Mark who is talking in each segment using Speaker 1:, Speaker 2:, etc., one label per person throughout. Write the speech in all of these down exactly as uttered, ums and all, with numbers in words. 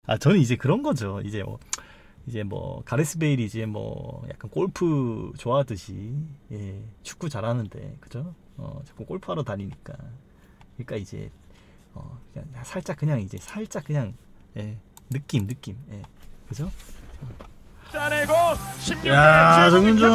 Speaker 1: 아 저는 이제 그런 거죠. 이제 뭐 이제 뭐 가레스 베일이 이제 뭐 약간 골프 좋아하듯이 예, 축구 잘하는데 그죠? 어 자꾸 골프하러 다니니까 그러니까 이제 어 그냥 살짝 그냥 이제 살짝 그냥 예, 느낌 느낌 예, 그죠?
Speaker 2: 짜내고
Speaker 1: 야 정윤종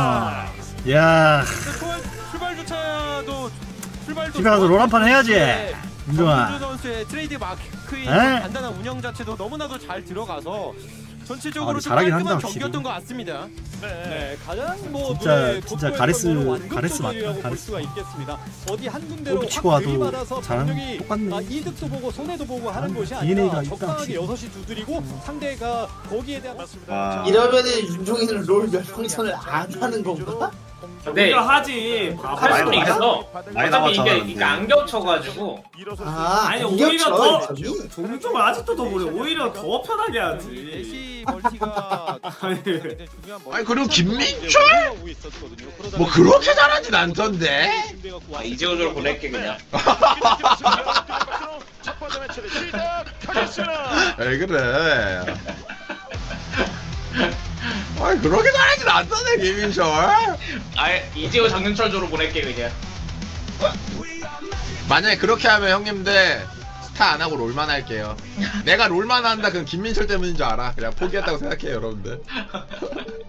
Speaker 1: 야
Speaker 3: 출발조차도 출발도
Speaker 1: 집에 가서 롤 한 판 해야지. 윤종아.
Speaker 3: 정윤종 선수의 트레이드 마크의
Speaker 1: 에?
Speaker 3: 간단한 운영 자체도 너무나도 잘 들어가서 전체적으로
Speaker 1: 아,
Speaker 3: 좀
Speaker 1: 잘하긴
Speaker 3: 깔끔한
Speaker 1: 한다,
Speaker 3: 경기였던 것 같습니다.
Speaker 4: 네, 가장 뭐
Speaker 1: 진짜-
Speaker 4: 눈에
Speaker 1: 진짜
Speaker 4: 돋보였던
Speaker 1: 가레스-
Speaker 4: 거는 완급
Speaker 1: 가레스 맞다,
Speaker 4: 조절이라고 볼
Speaker 1: 가레스.
Speaker 4: 수가 있겠습니다. 어디 한 군데로
Speaker 1: 골프
Speaker 4: 확
Speaker 1: 치고 와도
Speaker 4: 들이받아서
Speaker 1: 잘하는
Speaker 4: 병력이
Speaker 1: 똑같네.
Speaker 4: 아, 이득도 보고 손해도 보고 하는
Speaker 1: 아,
Speaker 4: 것이
Speaker 1: 디엔에이가
Speaker 4: 아니라
Speaker 1: 있다,
Speaker 4: 적당하게
Speaker 1: 확실히.
Speaker 4: 여섯이 두드리고 상대가 거기에 대한
Speaker 2: 맞습니다.
Speaker 5: 이러면은 윤종이는 롤 멸망전을 안 하는 건가?
Speaker 6: 근데
Speaker 7: 우리가 하지. 바보.
Speaker 6: 할 수도 있어.
Speaker 8: 많이
Speaker 6: 어차피 이게,
Speaker 8: 남았잖아,
Speaker 6: 이게 안 겹쳐가지고.
Speaker 5: 아,
Speaker 7: 아니,
Speaker 5: 안
Speaker 7: 오히려
Speaker 5: 겹쳐,
Speaker 7: 더-
Speaker 5: 점이?
Speaker 7: 종류적으로 아직도 더 무려. 오히려 더 편하게 하지.
Speaker 3: 대시 멀티가
Speaker 7: 아니.
Speaker 3: 굉장히 중요한 멀티.
Speaker 8: 아니 그리고 김민철? 뭐 그렇게 잘하진 않던데?
Speaker 6: 아, 이재호를 보낼게 그냥.
Speaker 2: 첫 번째 매치를 시작하겠습니다.
Speaker 8: 왜 그래? 아니 그렇게 잘하진 않던데 김민철?
Speaker 6: 아예 이재호 장윤철조로 보낼게 그냥.
Speaker 8: 만약에 그렇게 하면 형님들 스타 안 하고 롤만 할게요. 내가 롤만 한다 그럼 김민철 때문인 줄 알아. 그냥 포기했다고 생각해요 여러분들.